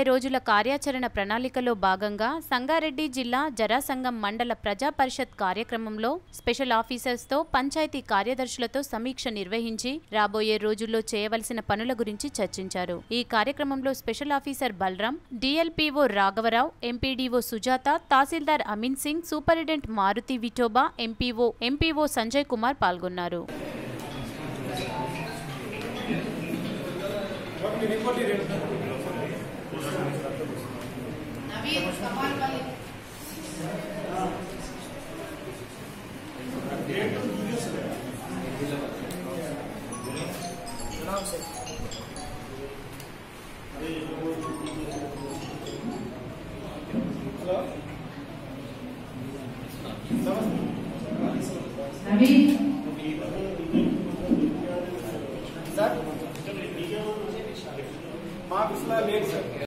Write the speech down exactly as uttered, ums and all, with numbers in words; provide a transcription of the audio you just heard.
రోజుల కార్యాచరణ ప్రణాళికలో భాగంగా సంగారెడ్డి జిల్లా జరాసంగం మండల ప్రజా పరిషత్ కార్యక్రమంలో స్పెషల్ ఆఫీసర్స్తో పంచాయతీ కార్యదర్శులతో సమీక్ష నిర్వహించి రాబోయే రోజుల్లో చేయవలసిన పనుల గురించి చర్చించారు। ఈ కార్యక్రమంలో స్పెషల్ ఆఫీసర్ బలరాం, డిఎల్పిఓ రాఘవరావు, ఎంపీడీఓ సుజాత, తహసీల్దార్ Amin Singh, superintendent Maruti Vithoba, MPO MPO Sanjay Kumar పాల్గొన్నారు। सर मार्क्स ला लेट सर।